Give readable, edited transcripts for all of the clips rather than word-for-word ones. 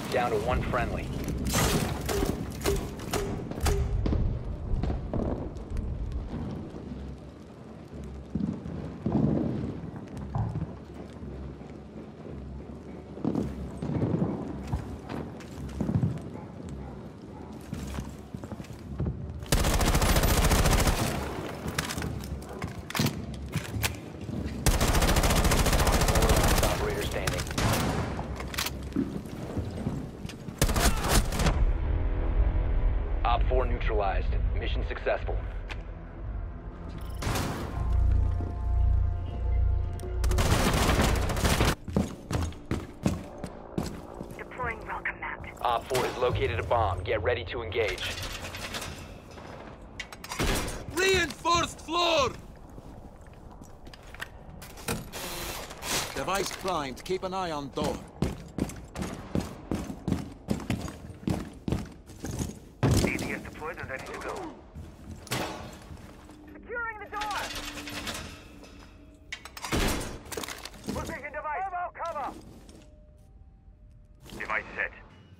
Down to one friendly. Op 4 neutralized. Mission successful. Deploying welcome mat. Op 4 has located a bomb. Get ready to engage. Reinforced floor! Device primed. Keep an eye on door. ADS deployed and ready to go. Securing the door! Position device! Cover! Device set.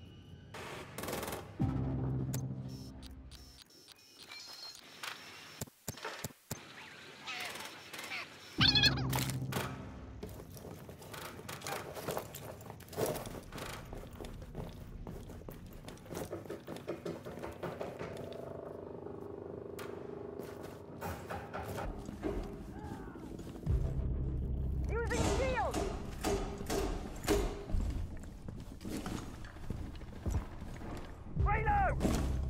Using shield! Reload!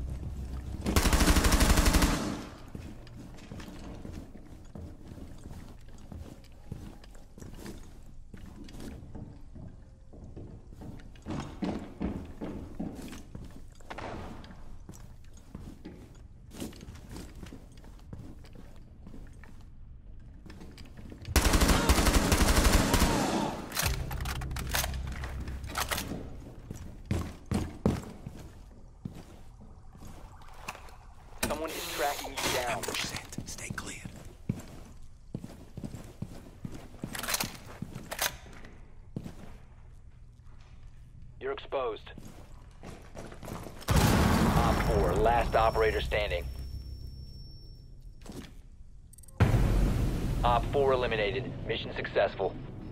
Someone is tracking you down. Ambush set. Stay clear. You're exposed. Op 4, last operator standing. Op 4 eliminated. Mission successful.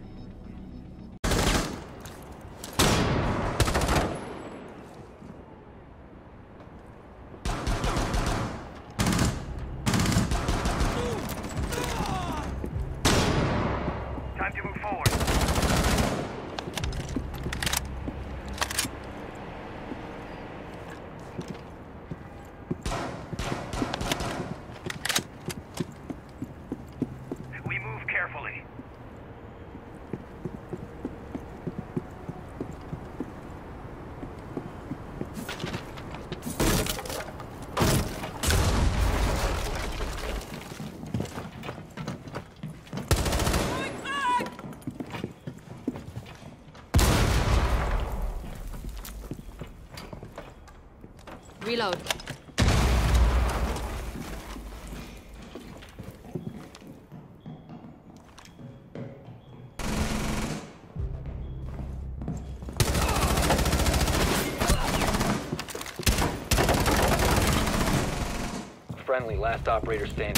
Time to move forward. We move carefully. Reload. Friendly, last operator standing.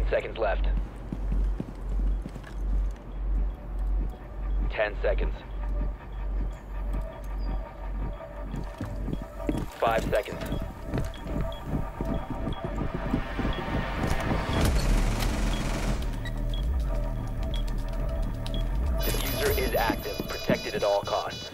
15 seconds left. 10 seconds. 5 seconds. Diffuser is active, protected at all costs.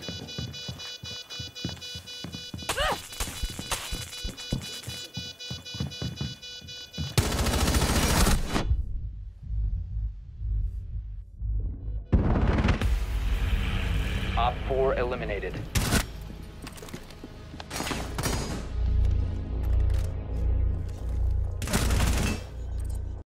Op 4 eliminated.